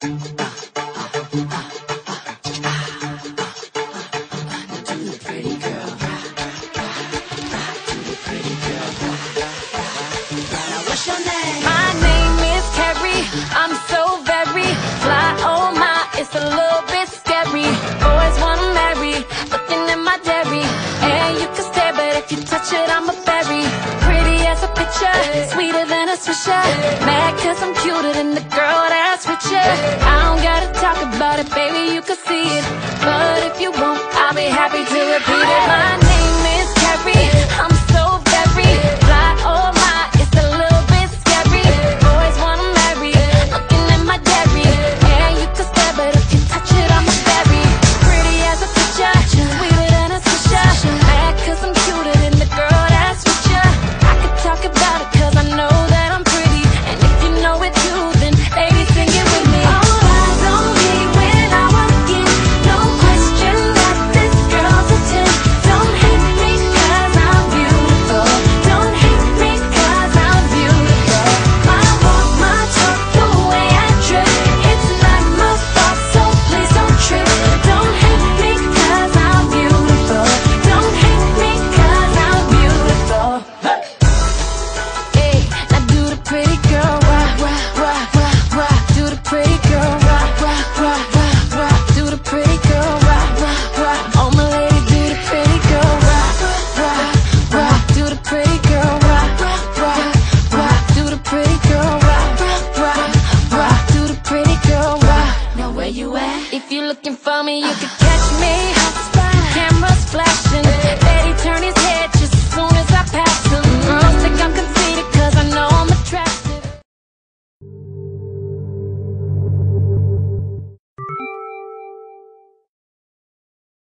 Sweeter than a swisher. Mad cause I'm cuter than the girl that's with ya. I don't gotta talk about it, baby, you can see it. But if you want, I'll be happy to repeat it. My